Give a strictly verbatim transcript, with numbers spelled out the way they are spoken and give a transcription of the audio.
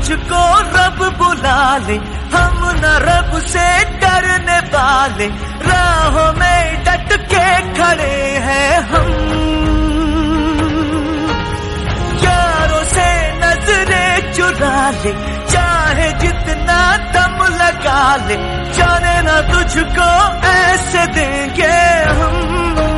तुझको रब बुला ले, हम न रब से डरने वाले, राहों में डट के खड़े हैं हम। यारों से नजरें चुरा ले, चाहे जितना दम लगा ले, जाने ना तुझको ऐसे देंगे हम।